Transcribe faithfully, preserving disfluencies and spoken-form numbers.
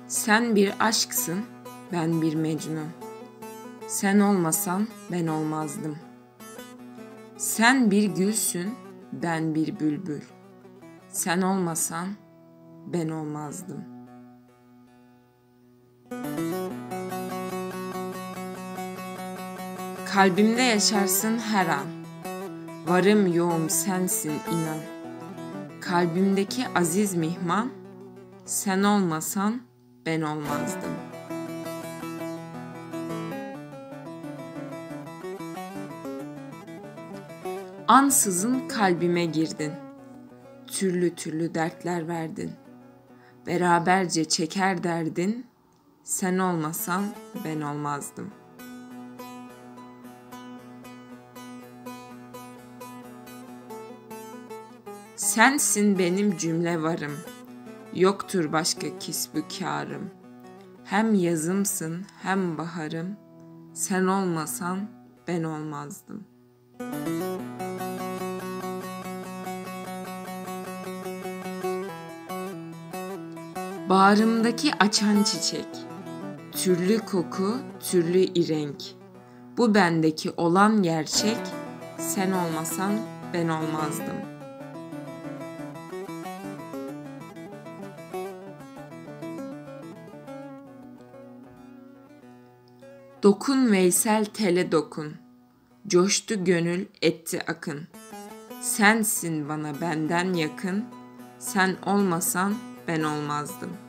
Sen bir aşksın, ben bir Mecnun. Sen olmasan ben olmazdım. Sen bir gülsün, ben bir bülbül. Sen olmasan ben olmazdım. Kalbimde yaşarsın her an. Varım yoğum sensin inan. Kalbimdeki aziz mihman, sen olmasan ben olmazdım. Ansızın kalbime girdin. Türlü türlü dertler verdin. Beraberce çeker derdin. Sen olmasan ben olmazdım. Sensin benim cümle varım. Yoktur başka kisbü kârım. Hem yazımsın hem baharım. Sen olmasan ben olmazdım. Bağrımdaki açan çiçek, türlü koku, türlü irenk. Bu bendeki olan gerçek, sen olmasan ben olmazdım. Dokun Veysel tele dokun, coştu gönül etti akın. Sensin bana benden yakın, sen olmasan ben olmazdım.